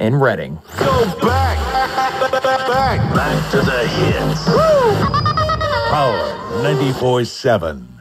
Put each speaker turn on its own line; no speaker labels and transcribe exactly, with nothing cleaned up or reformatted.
in Reading.
Go back! Back!
Back to the hits.
Woo! Power ninety-four seven.